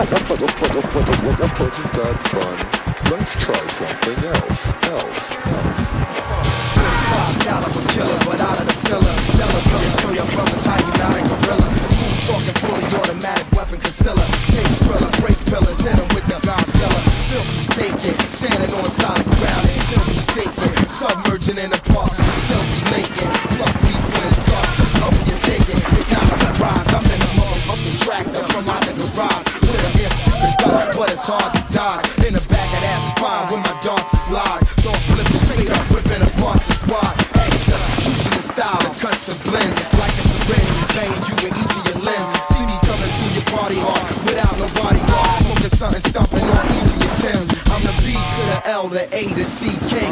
Wasn't that fun? Let's try something else. $5 killer, but out of the filler. Never show your brothers how you not a gorilla. Smooth talking, fully automatic weapon concealer. Taste thriller, break pillars, hit them with the Godzilla. Filthy staking, standing on solid ground and still be sinking. Submerging in the parks and still be linking. Fuck beef when it starts, cause love you're thinking. It's not a garage, I'm in the motherfucking tractor from out the garage. With a gun, but it's hard to dodge. In the back of that spine where my darts is lodged. Don't flip it straight up, ripping apart your squad. Xcutioner style, the cuts and blends. Like a syringe, playing you in each of your limbs. See me coming through your party hard without no bodyguard. Smoking something, stomping on each of your Timbs. I'm the B to the L, the A to C, K.